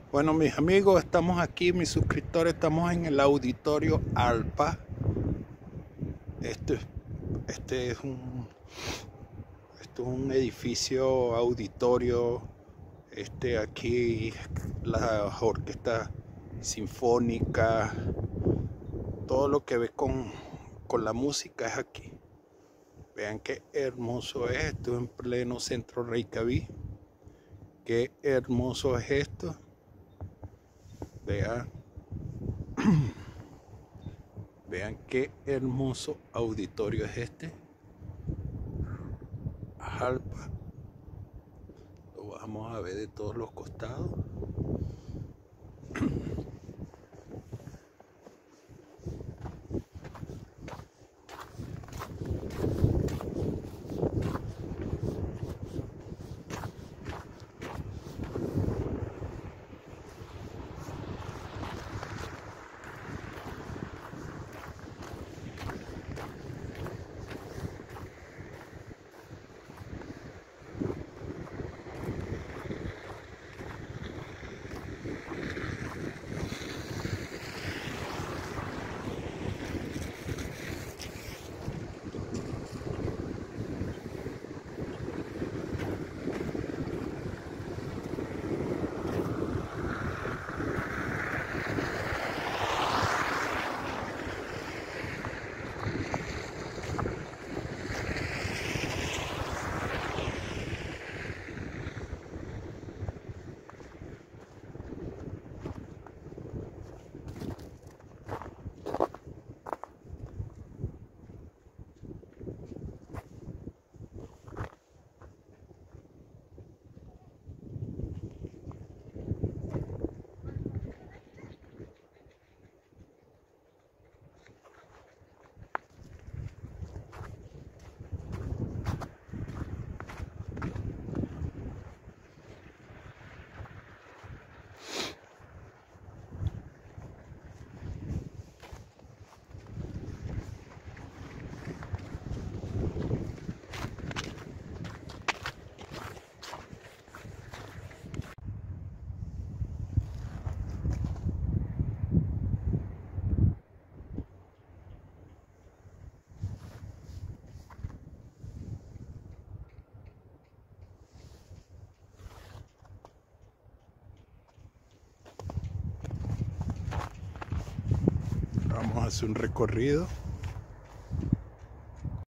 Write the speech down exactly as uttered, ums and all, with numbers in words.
Bueno, mis amigos, estamos aquí, mis suscriptores, estamos en el auditorio Alpa. Este, este es un, esto es un edificio auditorio. Este aquí la orquesta sinfónica, todo lo que ve con, con la música es aquí. Vean qué hermoso es esto en pleno centro Reykjavik. Qué hermoso es esto. Vean. Vean qué hermoso auditorio es este. Alpa. Lo vamos a ver de todos los costados. Vamos a hacer un recorrido.